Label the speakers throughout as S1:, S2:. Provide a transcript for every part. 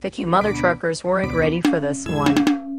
S1: But you mothertruckers weren't ready for this one.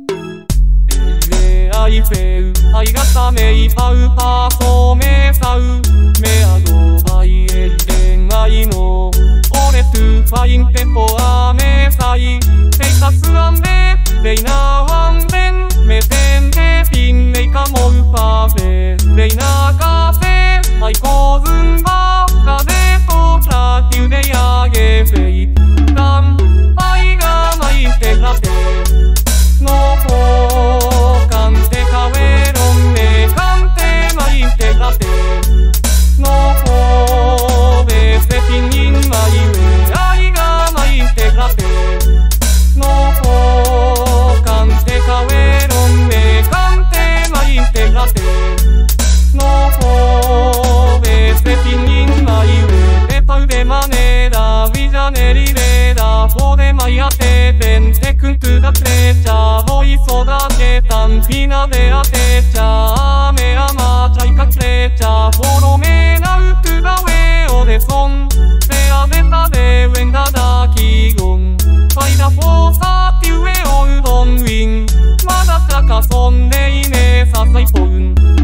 S2: 愛がためいパウパーソメサウメアドバイエリ恋愛の俺トゥファインペポアメサイテイサスアンベレイナワンベンメテンデピンレイカモウファーベレイナカフェアイコズンバカデトラティウデヤゲフェイダン愛がマイテラテのほかんてかウェロンメカンテマイテラテのほベセピニンマイウェ愛がマイテラテのほかんてかウェロンメカンテマイテラテのほベセピニンマイウェデパウデマネダウィジャネリレダフォデマイアテペンテクントゥダプレチャーボイソダケタンフィナデアテチャーメアマチャイカクレチャーフォロメナウトゥダウェオデソンセアデタデウェンダダキゴンファイダフォーサーティウェオウドンウィンマダタカソンネイネササイポウン